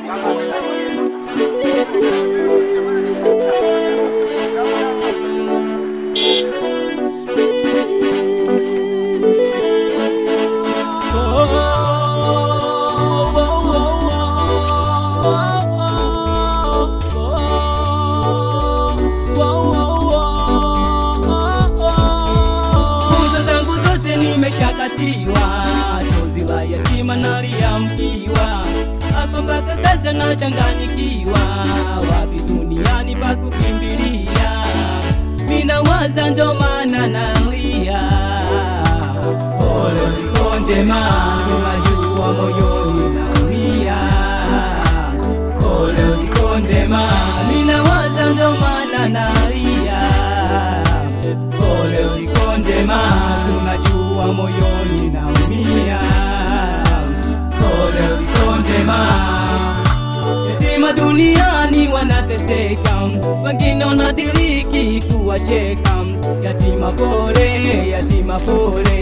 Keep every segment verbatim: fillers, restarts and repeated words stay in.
Chozi la yatima nalia mkiwa, hapa mpaka sasa nachanganyikiwa, wapi duniani pa kukimbilia, mina waza ndo maana nalia. Pole usikonde mazi, najua moyoni naumia. Pole usikonde mazi, mina waza ndo maana nalia. Pole usikonde mazi, najua moyoni naumia. Pole usikonde mazi. Yatima duniani wanateseka, wengine wanadiriki kuwacheka. Yatima pole, yatima pole,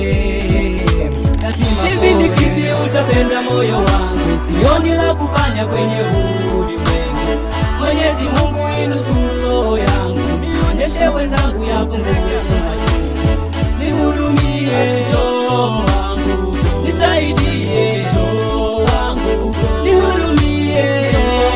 yatima pole. Hivi ni kipi utapenda moyo wangu, sioni la kufanya kwenye huu ulimwengu. Mwenyezi Mungu inusuru roho yangu, nionyeshe wenzangu yapunguke majukumu. Nihurumie roho wangu, nisaidie roho wangu, nihurumie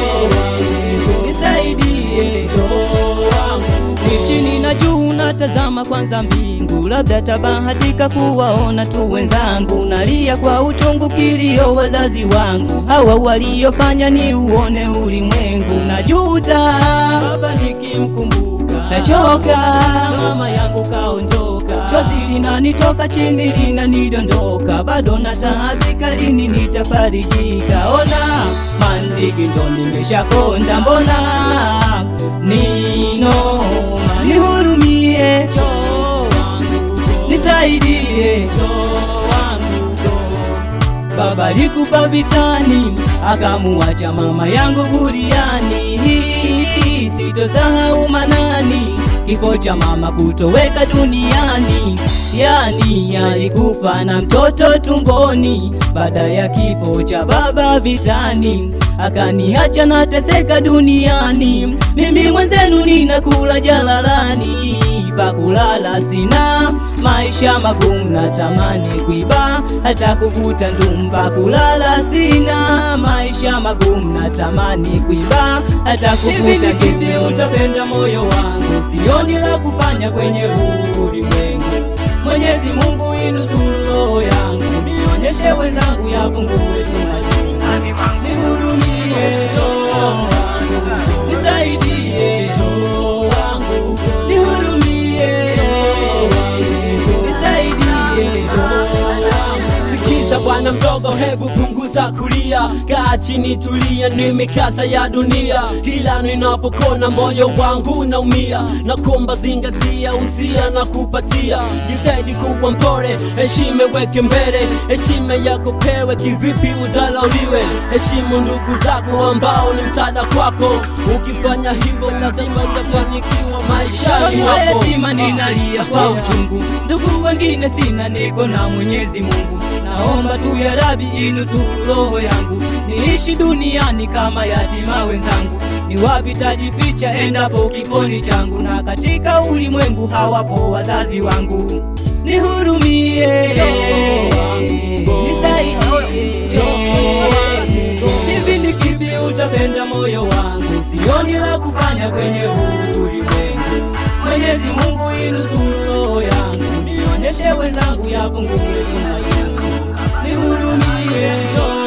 nisaidie roho wangu. Ni chini na juu natazama kwanza mbingu, labda tabahatika kuwaona tu wenzangu. Nalia kwa uchungu kilio wazazi wangu, hawa waliofanya ni uone ulimwengu. Najuta baba nikimkumbuka, nachoka mama yangu kaondoka. Chozi linanitoka chini linanidondoka, bado nataabika lini nitafarijika. Ona mandiki ndo nimeshakonda, mbona ninoma. Nihurumie roho wangu, nisaidie roho wangu. Baba likufa vitani, akamuacha mama yangu buriani. Sitosahau manani, kifo cha mama kutoweka duniani. Yani alikufa na mtoto tumboni, baada ya kifo cha baba vitani, akaniacha nateseka duniani. Mimi mwenzenu ninakula jalalani, pakulala sina, maisha magumu natamani kuiba, hata kuvuta ndumu. Pakulala sina, maisha magumu natamani kuiba, hata kuvuta ndumu. Utapenda moyo wangu, sioni la kufanya kwenye huu ulimwengu. Mwenyezi Mungu inusuru roho yangu, nionyeshe wenzangu yapunguke majukumu. Nihurumie roho wangu, nisaidie roho wangu, nihurumie nisaidie roho wangu. Sikiza bwana mdogo, hebu punguza kulia, kaa chini tulia, ni mikasa ya dunia. Kila ninapokona moyo wangu naumia, na kuomba zingatia usia na kupatia. Jitahidi kuwa mpole, heshima weke mbele, heshima yako pewe, kivipi udharauliwe. Heshimu ndugu zako ambao ni msaada kwako, ukifanya hivyo lazima utafanikiwa maishani mwako. Yatima ninalia kwa uchungu, ndugu wengine sina, niko na Mwenyezi Mungu. Naomba tu ya Rabbi inusuru roho yangu, niishi duniani kama yatima wenzangu. Ni wapi tajificha endapo kifoni changu, na katika ulimwengu hawapo wazazi wangu. Nihurumie nisaidie, hivi ni kipi utapenda moyo wangu, sioni la kufanya kwenye huu ulimwengu. Mwenyezi Mungu inusuru roho yangu, nionyeshe wenzangu yapunguke majukumu. Nihurumie.